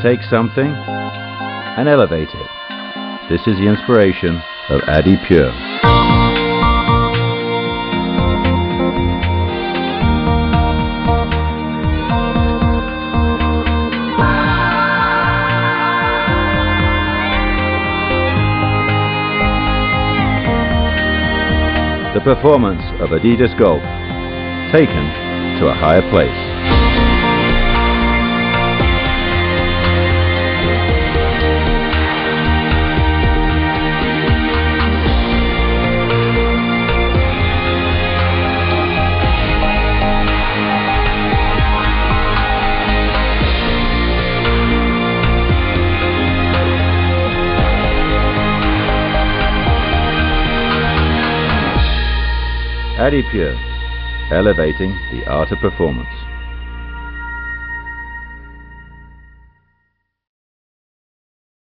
take something and elevate it. This is the inspiration of Adi Pure. The performance of Adidas Golf, taken to a higher place. Adi Pure, elevating the art of performance.